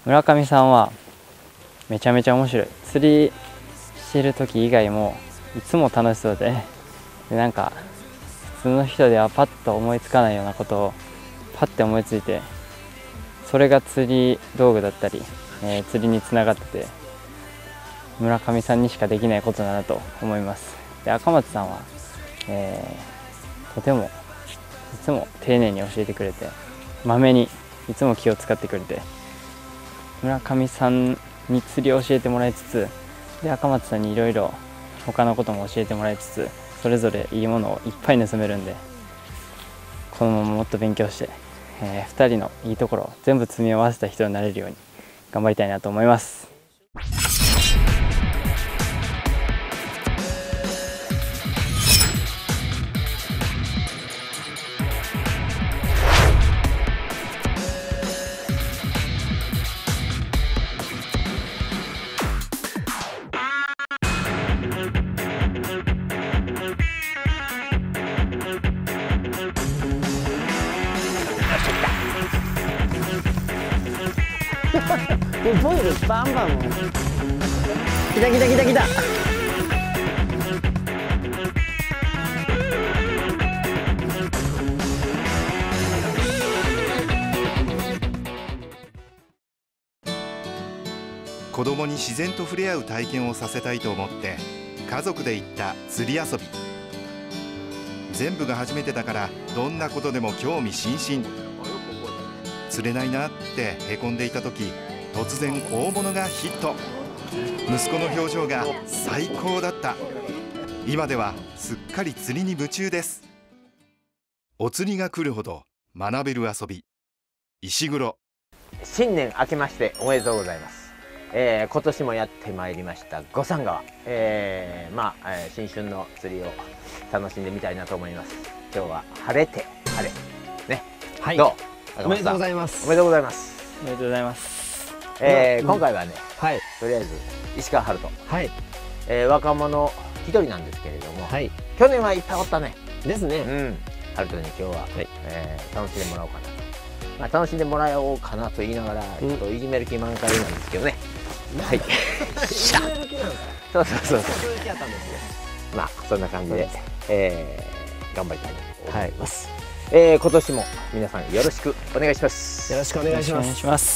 村上さんはめちゃめちゃ面白い。釣りしてる時以外もいつも楽しそうで、なんか普通の人ではパッと思いつかないようなことをパッて思いついて、それが釣り道具だったり、釣りにつながってて、村上さんにしかできないことだなと思います。で、赤松さんは、とてもいつも丁寧に教えてくれて、まめにいつも気を使ってくれて、村上さんに釣りを教えてもらいつつ、で赤松さんにいろいろ他のことも教えてもらいつつ、それぞれいいものをいっぱい盗めるんで、このままもっと勉強して、2人のいいところを全部積み合わせた人になれるように頑張りたいなと思います。ボイルバンバン来た来た来た来た。 子供に自然と触れ合う体験をさせたいと思って家族で行った釣り遊び。全部が初めてだからどんなことでも興味津々。釣れないなってへこんでいた時、突然大物がヒット。息子の表情が最高だった。今ではすっかり釣りに夢中です。お釣りが来るほど学べる遊び、石黒。 新年明けましておめでとうございます。今年もやってまいりました五山川、新春の釣りを楽しんでみたいなと思います。今日は晴れて晴れね、はい、どうおめでとうございます。 おめでとうございます。 おめでとうございます。 今回はね、 はい、 とりあえず石川春人、 はい、 若者一人なんですけれども、 はい、 去年はいっぱいおったね。ですね。春人に今日は、楽しんでもらおうかなと。楽しんでもらおうかなと言いながら、ちょっといじめる気満開なんですけどね。はい。いじめる気なんですか。そうそう。そういう気やったんですね。まあそんな感じで、頑張りたいと思います。今年も皆さんよろしくお願いします。 よろしくお願いします。 お願いします。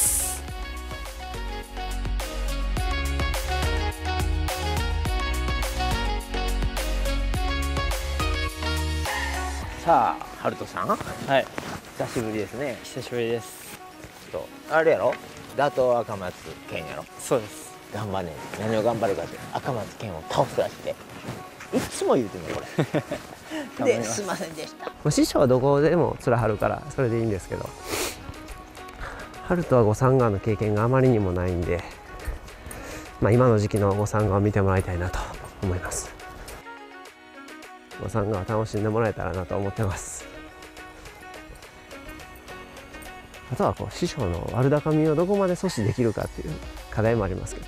さあ、春人さん。 はい。 久しぶりですね。 久しぶりです。 あれやろ。打倒赤松健やろ。 そうです。 頑張れ。何を頑張るかって、赤松健を倒すらしいで。いつも言うてんのこれ。で、すいませんでした。 師匠はどこでも釣らはるからそれでいいんですけど、春人は五山川の経験があまりにもないんで、今の時期の五山川を見てもらいたいなと思います。五山川楽しんでもらえたらなと思ってます。あとは師匠の悪高みをどこまで阻止できるかっていう課題もありますけど。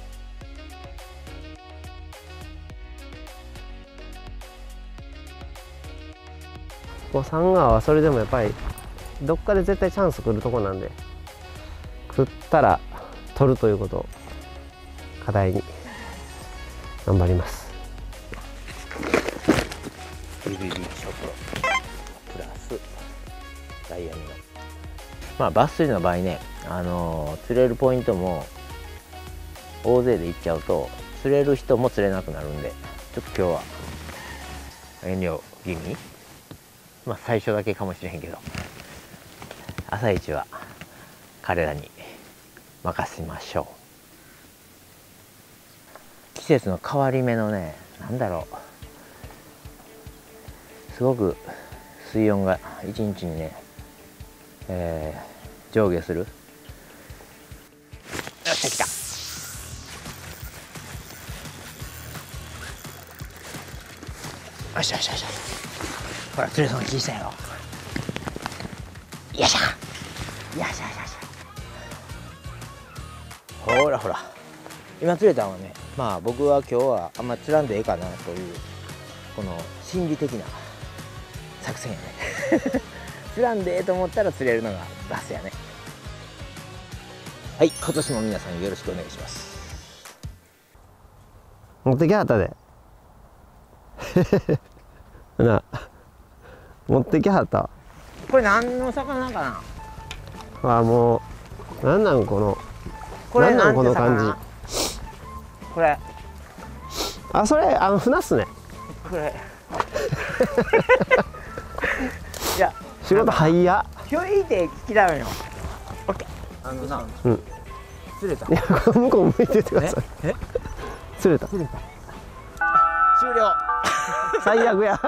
五山川はそれでもやっぱりどっかで絶対チャンス来るとこなんで、食ったら取るということを課題に頑張ります。 ビビビショットプラスダイヤミのバス釣りの場合ね、釣れるポイントも大勢で行っちゃうと釣れる人も釣れなくなるんで、ちょっと今日は遠慮気味に、最初だけかもしれへんけど、朝一は彼らに任せましょう。季節の変わり目のね、なんだろう、すごく水温が一日にね、上下する。よっしゃ来た。よしよしよし。ほら釣れそうな気したやろ。よっしゃ。よしよしよし。ほらほら。今釣れたのはね、僕は今日はあんま釣らんでええかなというこの心理的な作戦やね。釣らんでええと思ったら釣れるのがバスやね。 はい、今年も皆さんよろしくお願いします。 持ってきはったでな持ってきはった。 これ何の魚かな。 あ、もうなんなんこの、 これなんなんこの感じ。 これあ、それ船っすね。 これいや仕事早っ。 ひょいって聞きだめよ。オッケー。さ、 うん、 釣れた。 いや向こう向いててください。釣れた。 終了。 最悪や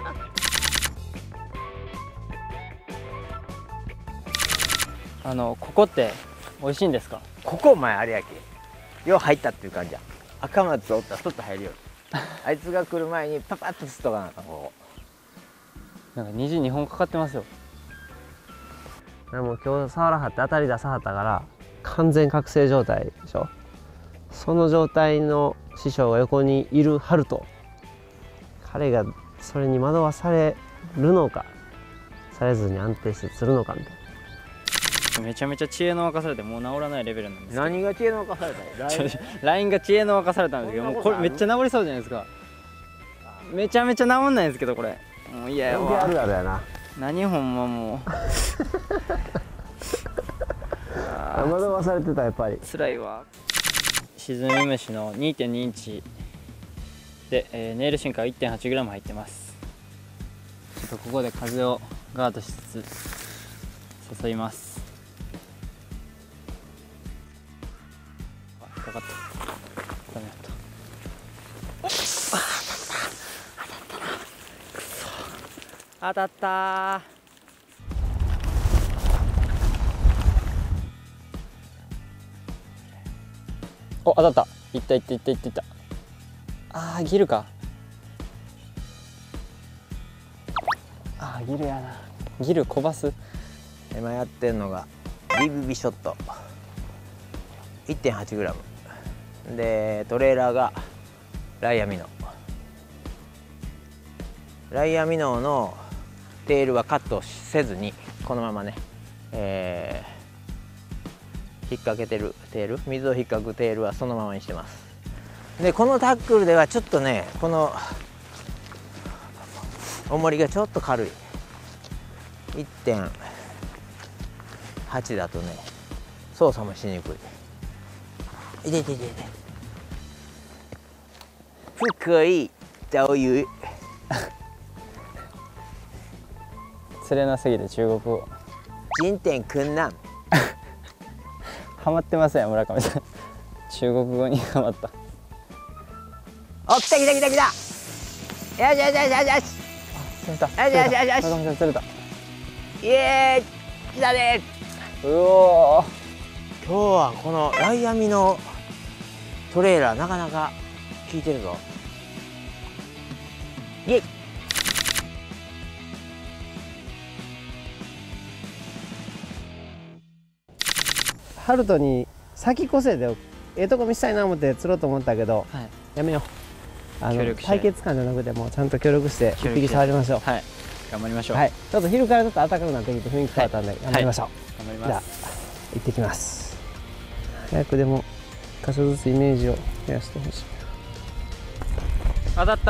ここって美味しいんですか？ ここお前あれやけよう入ったっていう感じや。赤松おったらそっと入るよあいつが来る前にパパッと釣っとかなあかん。ここなんか虹2本かかってますよ。 でも今日触らはって当たり出さはったから完全覚醒状態でしょ。その状態の師匠が横にいるハルト、彼がそれに惑わされるのかされずに安定して釣るのかみたいな。 めちゃめちゃ知恵の沸かされてもう治らないレベルなんですけど。 何が知恵の沸かされたよ。 ラインが知恵の沸かされたんですけど、もうこれめっちゃ治りそうじゃないですか。めちゃめちゃ治んないんですけど、これもう嫌やわ。 あるあるやな。 何ほんまもう惑わされてたやっぱり。 辛いわ。沈み虫の 2.2 インチで、ネイルシンカー 1.8g 入ってます。ちょっとここで風をガードしつつ誘います。あ、引っかかった。ダメだった。当たったー。お、当たった。いったいったいったいったいった。あー、ギルか。あー、ギルやな。ギルこばす。 今やってんのがビビビショット 1.8g で、トレーラーがライアミノ。ライアミノのテールはカットせずにこのままね、引っ掛けてるテール、水を引っかくテールはそのままにしてます。でこのタックルではちょっとね、この重りがちょっと軽い。 1.8 だとね操作もしにくい。いてててて福井どういう釣れなすぎて中国語人天くんなんハマってますよ村上さん。中国語にハマった。 お、来た来た来た来た。よしよしよしよしよし。 釣れた。 よしよしよしよし。 村上さん釣れた。 イエーイ、来たね。 うおー。 今日はこのライアミのトレーラーなかなか効いてるぞ。イエイ。 ハルトに先越せでええとこ見せたいな思って釣ろうと思ったけど、 はい、 やめよう。 協力して対決感じゃなくてもうちゃんと協力して一匹触りましょう。 はい、頑張りましょう。 はい、ちょっと昼からちょっと暖かくなってきて雰囲気変わったんで頑張りましょう。 頑張りじゃあます。 行ってきます。早くでも箇所ずつイメージを増やしてほしい。 当たった。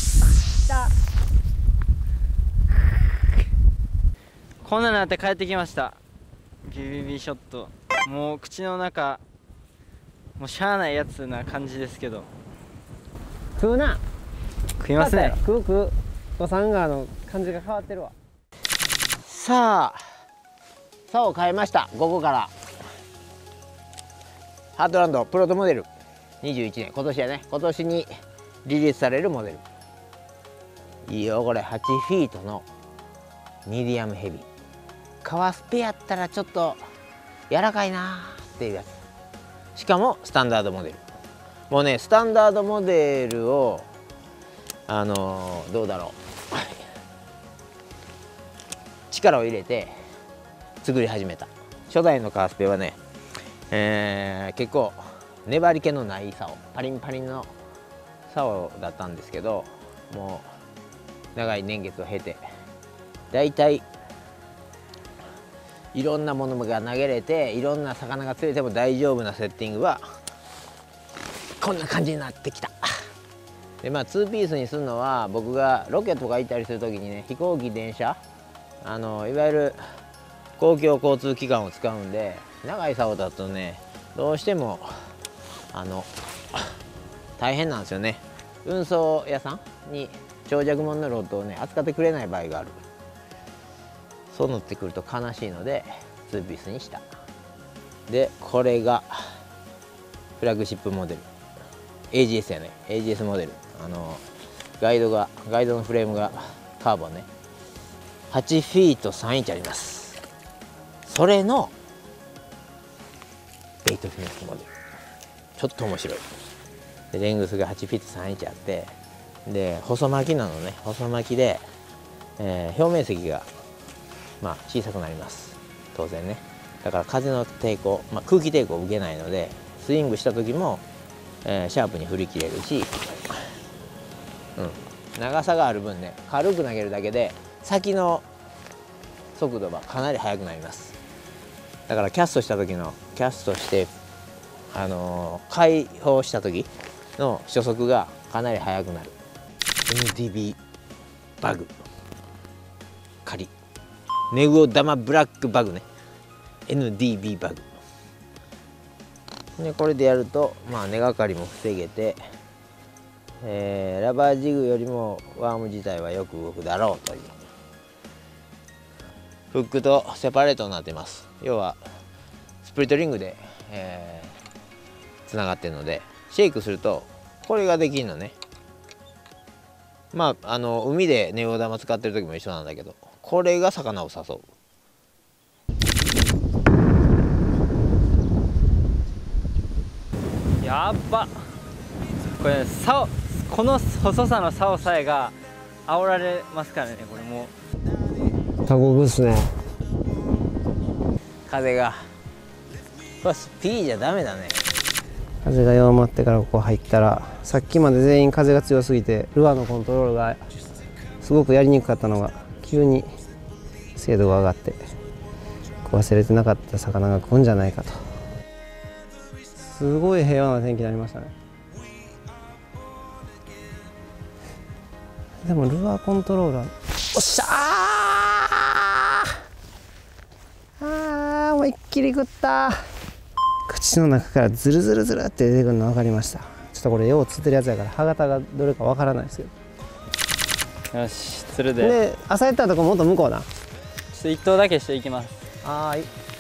こんなのなって帰ってきました。ビビビショット。もう口の中もうしゃあないやつな感じですけど、 食うな。 食いますね。 食う食う。五三川の感じが変わってるわ。 さあ竿を変えました。午後からハートランドプロトモデル21年、今年やね、今年にリリースされるモデル。いいよこれ。8フィートのミディアムヘビー。革スペやったらちょっと柔らかいなーっていうやつ。しかもスタンダードモデル。もうねスタンダードモデルをどうだろう力を入れて作り始めた。初代の革スペはね、結構粘り気のない竿、パリンパリンの竿だったんですけど、もう長い年月を経てだいたいいろんなものが投げれていろんな魚が釣れても大丈夫なセッティングはこんな感じになってきた。でまあ2ピースにするのは、僕がロケとか行ったりする時にね、飛行機電車いわゆる公共交通機関を使うんで、長い竿だとねどうしても大変なんですよね。運送屋さんに長尺物のロッドをね扱ってくれない場合がある。そうなってくると悲しいので2ピースにした。でこれがフラッグシップモデル AGS やね。 AGS モデル、ガイドのフレームがカーボンね、8フィート3インチあります。それのベイトフィニッシュモデル、ちょっと面白い。でレングスが8フィート3インチあって、で細巻きなのね。細巻きで、表面積がまあ小さくなります、当然ね。だから風の抵抗、空気抵抗を受けないので、スイングした時も、シャープに振り切れるし、長さがある分ね、軽く投げるだけで先の速度はかなり速くなります。だからキャストして解放した時の初速がかなり速くなる。 NDB バグ仮ネグオダマブラックバグね、 NDB バグで、これでやると根がかりも防げて、ラバージグよりもワーム自体はよく動くだろうという。フックとセパレートになってます。要はスプリットリングで、つながってるので、シェイクするとこれができるのね。海でネオ玉使ってる時も一緒なんだけど、これが魚を誘う。 やっば、これこの細さの竿さえが煽られますからね。これも過酷ですね。 風がこれスピーじゃダメだね。 風が弱まってからここ入ったら、さっきまで全員風が強すぎてルアーのコントロールがすごくやりにくかったのが、急に精度が上がって忘れてなかった魚が来るんじゃないかと。すごい平和な天気になりましたね。でもルアーコントローラー、おっしゃー、思いっきり食った。口の中からズルズルズルって出てくるの分かりました。ちょっとこれよう釣ってるやつやから歯型がどれか分からないですけど。 よし、釣るで。 で朝やったとこもっと向こうな。 ちょっと一投だけしていきます。 はい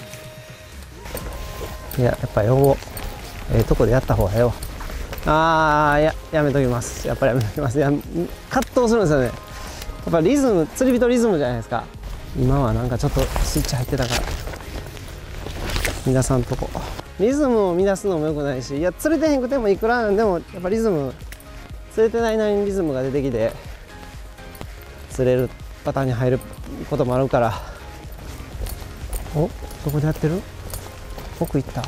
。いや、やっぱよとこでやった方がええわ。やめときます。やっぱりやめときます。葛藤するんですよね。やっぱリズム、釣り人リズムじゃないですか。今はなんかちょっとスイッチ入ってたから乱さんとこ。リズムを乱すのもよくないし、いや釣れてへんくてもいくらなんでもやっぱリズム、釣れてないなりにリズムが出てきて釣れるパターンに入ることもあるから。お、どこでやってる？奥行った？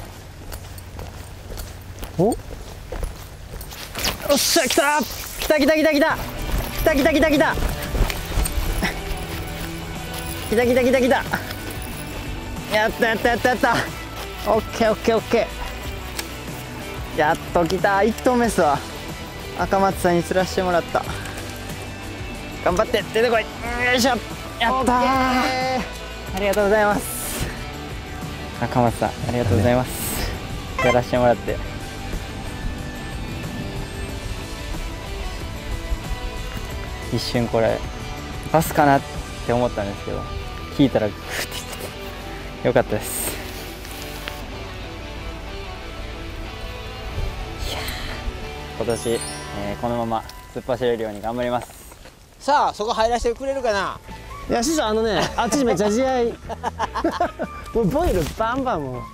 お？よっしゃ、来た！来た来た来た来た！来た来た来た来た！来た来た来た来た！やったやったやったやった！オッケーオッケーオッケー！やっと来た！1投目っすわ。赤松さんに釣らせてもらった。頑張って出てこい！よいしょ！やったー！ありがとうございます。 赤松さん、ありがとうございます。やらせてもらって。一瞬これパスかなって思ったんですけど、引いたらグーっていっててよかったです。いや今年、このまま突っ走れるように頑張ります。 さあそこ入らせてくれるかな。 いや師匠、あっちめっちゃ試合もうボイルバンバンもう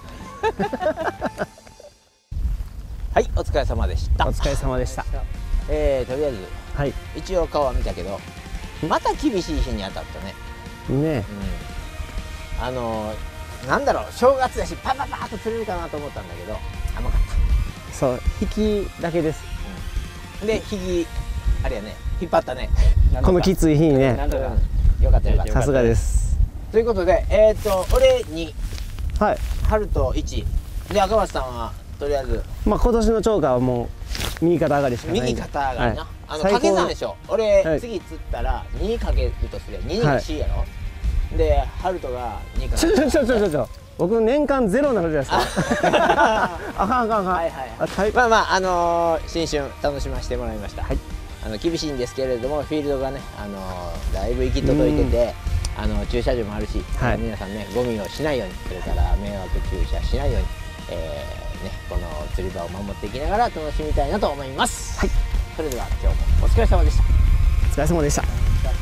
はい、お疲れ様でした。 お疲れ様でした。 とりあえず、 はい、 一応顔は見たけど、また厳しい日に当たったね。 ねえ、なんだろう、正月だしパパパーっと釣れるかなと思ったんだけど甘かった。 そう、引きだけです。 であれやね、引っ張ったね。 このきつい日にね。 なんとかよかったよかった。 さすがです。 ということで俺2、 はい。 春と1で、赤松さんはとりあえずまあ今年の釣果はもう右肩上がりしかないんで。 右肩上がりな、 はい掛け算でしょ。俺、 はい次釣ったら2かけるとすれば2が C やろ、で春とが2かちょ僕年間ゼロになるじゃないですか。あかんあかんあかん。 はいはいまあまあ新春楽しませてもらいました。 はい。 厳しいんですけれどもフィールドがねだいぶ行き届いてて駐車場もあるし、 はい、 皆さんねゴミをしないように、それから迷惑駐車しないように、この釣り場を守っていきながら楽しみたいなと思います。はい。それでは今日もお疲れ様でした。 お疲れ様でした。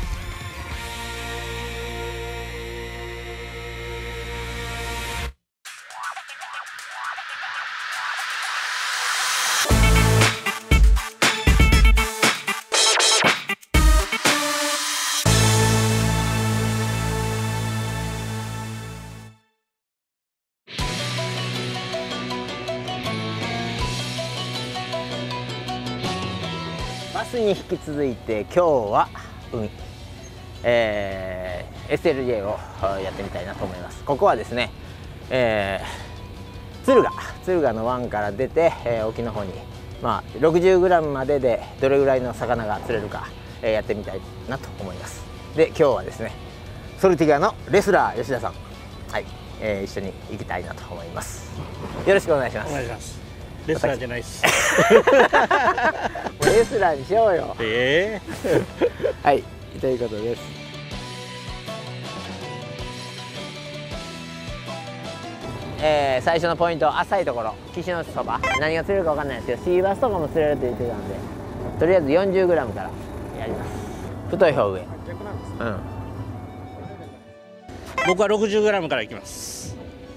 バスに引き続いて今日は海、SLJ をやってみたいなと思います。ここはですね、敦賀の湾から出て、沖の方に、まあ、60g まででどれぐらいの魚が釣れるか、やってみたいなと思います。で今日はですねソルティガのレスラー吉田さん、はい、一緒に行きたいなと思います。よろしくお願いします。 お願いします。レスラーじゃないです。 レスラーにしようよ。はい、ということです。最初のポイント、浅いところ、岸のそば、何が釣れるかわかんないですけど、シーバスとかも釣れるって言ってたんで、とりあえず 40g からやります。太い方上。 僕は 60g からいきます。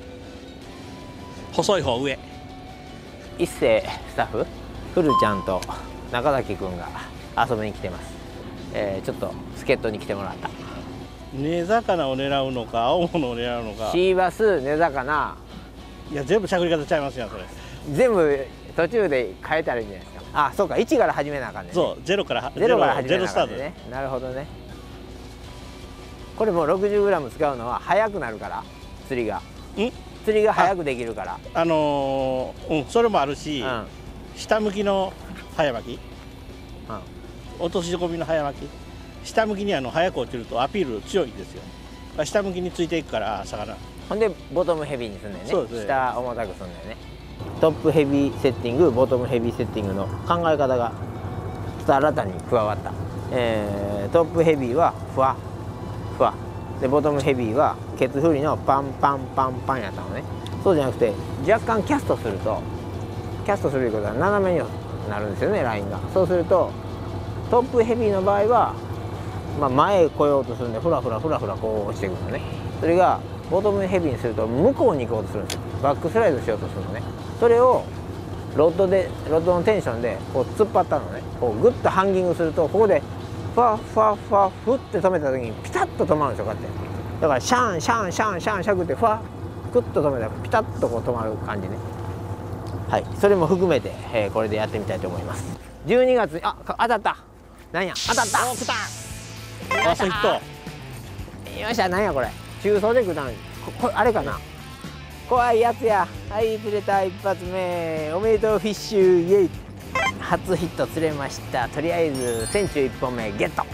細い方上。 一斉スタッフ、フルちゃんと中崎くんが遊びに来てます。ちょっと助っ人に来てもらった。 根魚を狙うのか青物を狙うのか。 シーバス、根魚。 いや全部しゃくり方ちゃいますよそれ。 全部途中で変えたらいいんじゃないですか。あ、そうか、1から始めなあかんね。 そう、ゼロから始めなあかんね。 ね。なるほどね。これもう 60g 使うのは早くなるから、釣りが早くできるから。 それもあるし、下向きの早巻き、落とし込みの早巻き、下向きに早く落ちるとアピール強いんですよ。下向きについていくから魚。 ほんでボトムヘビーにすんだよね。 そうですね。 下重たくすんだよね。トップヘビーセッティング、ボトムヘビーセッティングの考え方がちょっと新たに加わった。トップヘビーはふわふわで、ボトムヘビーはケツ振りのパンパンパンパンやったのね。そうじゃなくて若干キャストすると、キャストすることは斜めになるんですよね、ラインが。そうするとトップヘビーの場合は、前へ来ようとするんでフラフラこう落ちてくるのね。それがボトムヘビーにすると向こうに行こうとするんですよ。バックスライドしようとするのね。それをロッドのテンションでこう突っ張ったのね。こうグッとハンギングすると、ここでファファファフって止めた時にピタッと止まるんですよ、こうやって。だからシャンシャンシャンシャンシャクってファグッと止めたらピタッとこう止まる感じね。はい、それも含めて、これでやってみたいと思います。12月に当たった。なんや、当たった。 お、来た。ラストヒット。 よっしゃ、なんやこれ。中層で食うたのに。これあれかな。怖いやつや。はい、釣れた一発目。おめでとうフィッシュイエイ。初ヒット釣れました。とりあえず線虫1本目ゲット。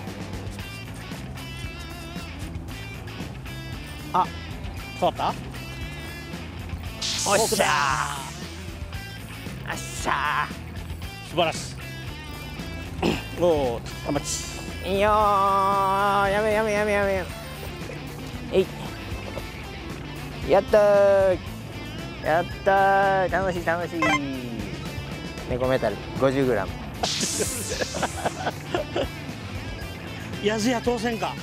あ、 通った。 おっしゃー。よっしゃ素晴らしい。おお、ハマチ。 ー。いいよー。やめ。えい。やったー。楽しい。猫メタル 50g。 やずや当選か。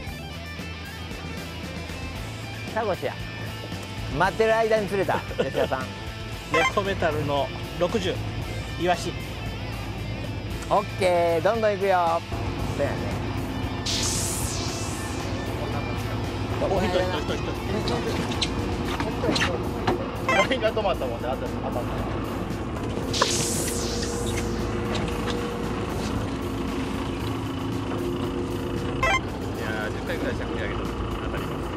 タコシや。待ってる間に釣れた吉田さん。 猫メタルの60。イワシ。 オッケー、どんどんいくよ。そうやね。 お、ヒット。ラインが止まったもんね、当たった。10回ぐらいしゃくり上げたら当たります。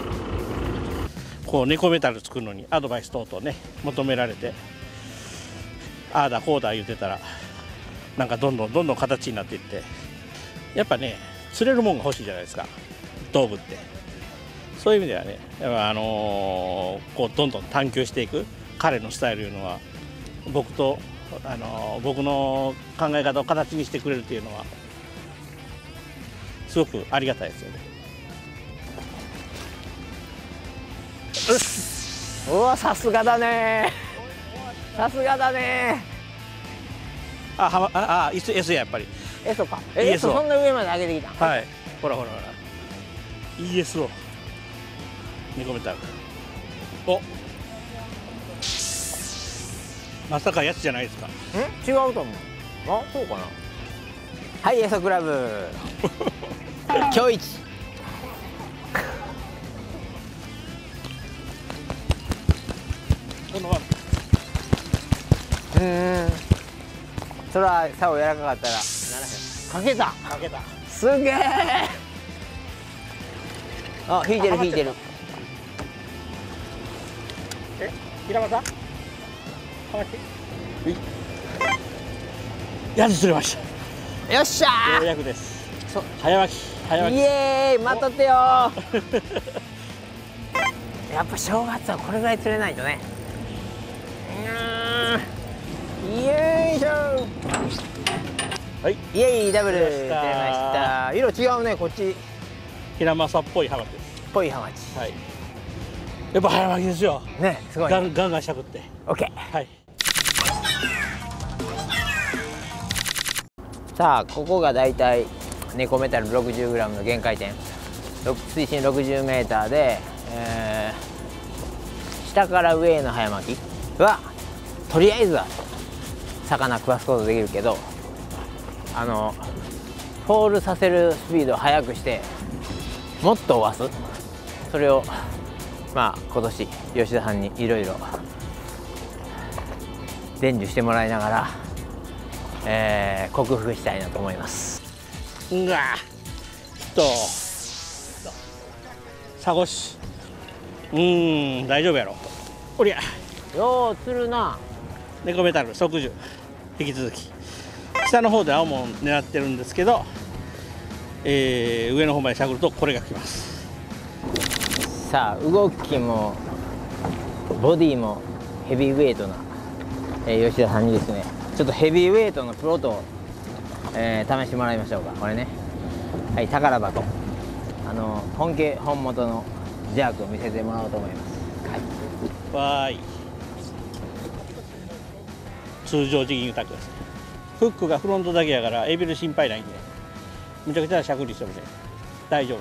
こう猫メタル作るのにアドバイス等々ね求められて、ああだこうだ言ってたらなんかどんどん形になっていって、やっぱね釣れるもんが欲しいじゃないですか、道具って。そういう意味ではね、やっぱこうどんどん探求していく彼のスタイルいうのは、僕と僕の考え方を形にしてくれるっていうのはすごくありがたいですよね。 うわ、さすがだね。さすがだね。 S やっぱり。 S か。 ESO S そんな上まで上げてきた。 はい。ほらほらほら。ESO。猫メタル。お。まさかやつじゃないですか。 違うと思う。あ、そうかな。はい、エソクラブ。今日一。それは竿柔らかかったらならへん。かけた。 かけた。 すげえ。あ、引いてる引いてる。 え、平間さん。はまって。やつ釣れました。 よっしゃー。 ようやくです。早巻き。早巻き。 イエーイ、待っとってよー。やっぱ正月はこれぐらい釣れないとね。よいしょ。 はい。 イエーイ、ダブル釣れました。色違うね、こっち。 平正っぽいハマチです。 ぽいハマチ。 はい。やっぱ早巻きですよ。 ね、すごい、ね。 ガンしゃくって。 オッケー。 はい。 さあ、ここがだいたい猫メタル 60g の限界点。水深 60m で、下から上への早巻きはとりあえずは魚食わすことできるけど、フォールさせるスピードを速くしてもっと追わす、それをまあ今年吉田さんにいろいろ伝授してもらいながら、克服したいなと思います。 うわサゴシ、大丈夫やろ。おりゃよう釣るな。 猫メタル即10、引き続き下の方で青も狙ってるんですけど、上の方までしゃくるとこれが来ます。 さあ、動きもボディもヘビーウェイトな、吉田さんにですね、ちょっとヘビーウェイトのプロトを、試してもらいましょうか。これね、はい、宝箱、本家本元のジャークを見せてもらおうと思います。 わーい、通常ジギングタックです。フックがフロントだけやからエビル心配ないんで、むちゃくちゃしゃくりしてもね大丈夫な。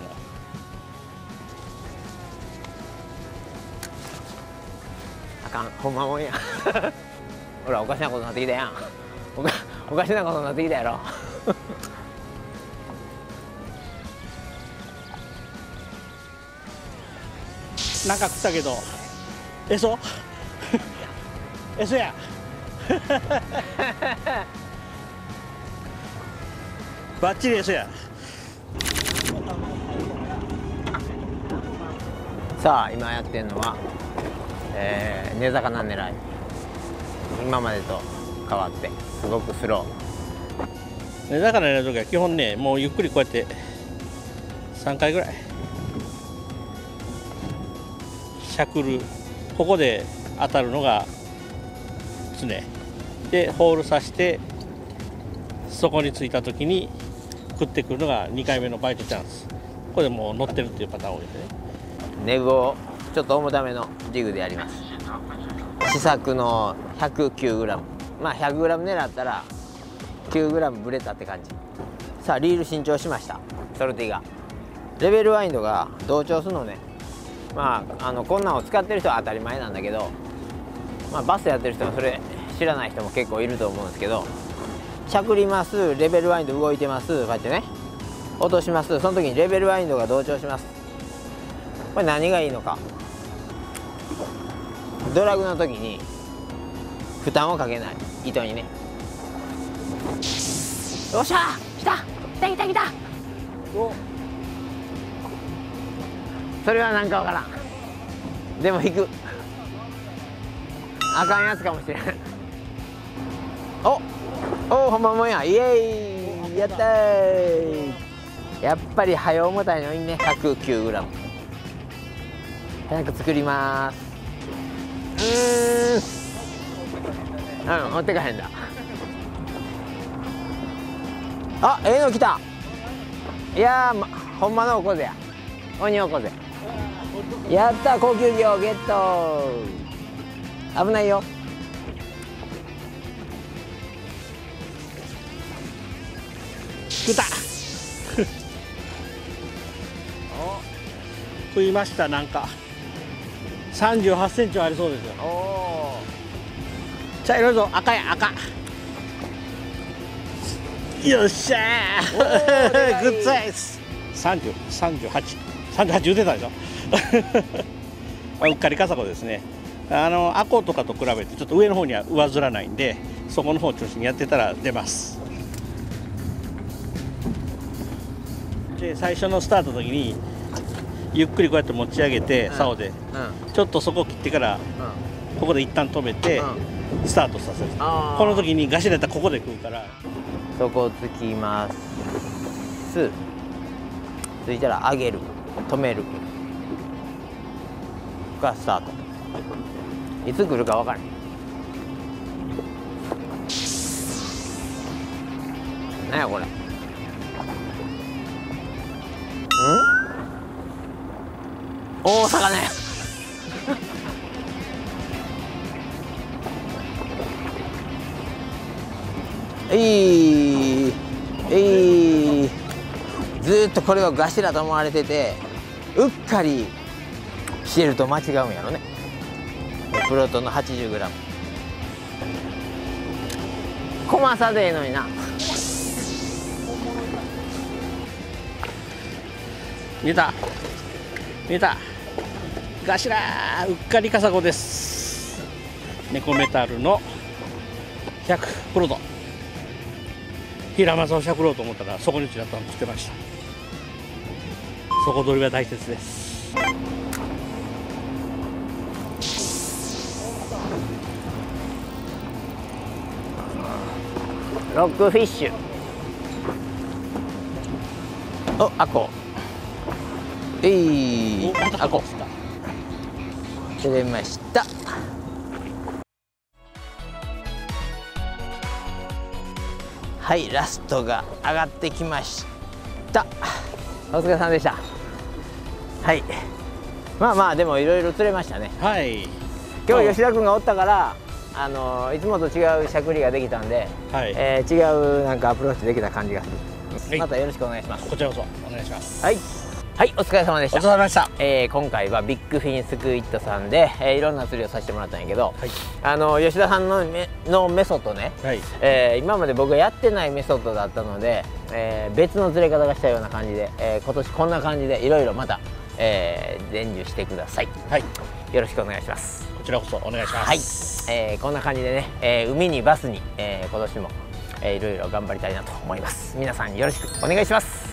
あかん、ほんまもんやほら、おかしなことになってきたやん。おかしなことになってきたやろなんか食ったけどエソエソやバッチリエソや。 さあ、今やってるのは、根魚狙い。今までと変わってすごくスロー。 根魚狙う時は基本ね、もうゆっくりこうやって3回ぐらいしゃくる。ここで当たるのが常で、ホールさしてそこについた時に食ってくるのが2回目のバイトチャンス。これでもう乗ってるっていうパターン多いですね。 ネグをちょっと重ためのジグでやります。試作の 109g、 まあ 100g 狙ったら 9g ブレたって感じ。さあ、リール新調しました。ソルティがレベルワインドが同調するのね。まあ、こんなんを使ってる人は当たり前なんだけど、まあ、バスやってる人はそれ知らない人も結構いると思うんですけど、しゃくります、レベルワインド動いてます、こうやってね落とします。その時にレベルワインドが同調します。これ何がいいのか、ドラグの時に負担をかけない、糸にね。よっしゃー、来た来た来た来た。お、それはなんかわからん。 でも引く。あかんやつかもしれない。おほんまもんや。イエーイ、やったー。やっぱり早重たいのいいね。 109g 早く作ります。持ってかへんだ。あ、ええの来た。いやー、ほんまのおこぜや。鬼おこぜ。やった、高級魚ゲット。危ないよ。 食った食いました。なんか38センチはありそうですよ。茶色いぞ。赤や赤。よっしゃーグッサイズ。38言うてたでしょうっかりカサゴですね。アコとかと比べてちょっと上の方には上ずらないんで、そこの方を中心にやってたら出ます。で最初のスタートの時にゆっくりこうやって持ち上げて竿で、ちょっとそこを切ってから、ここで一旦止めて、スタートさせる。この時にガシ入れたらここで食うから。 そこをつきます。ついたら上げる、止めるがスタート。いつ来るか分からん。何やこれ。大魚やずーっとこれをガシラと思われてて、うっかりしてると間違うんやろね。プロトンの 80g コマ差でええのにな。 見えたガシラー、うっかりカサゴです。ネコメタルの100プロトン。平松をしゃくろうと思ったらそこにちらっと来てました。底取りは大切です。 ロックフィッシュ。お、アコ。アコ。釣れました。はい、ラストが上がってきました。お疲れ様でした。はい。まあまあでもいろいろ釣れましたね。 はい。 今日吉田君がおったから。いつもと違うしゃくりができたんで、 はい、 違うなんかアプローチできた感じがする、はい、またよろしくお願いします。 こちらこそお願いします。 はい、はい、お疲れ様でした。 お疲れ様でした。 今回はビッグフィンスクイットさんで、いろんな釣りをさせてもらったんやけど、 はい、 吉田さんのメソッドね、はい、今まで僕がやってないメソッドだったので、別の釣れ方がしたような感じで、今年こんな感じでいろいろまた、伝授してください。はい、よろしくお願いします。 こちらこそお願いします。 はい、こんな感じでね、海にバスに、今年も、いろいろ頑張りたいなと思います。皆さんよろしくお願いします。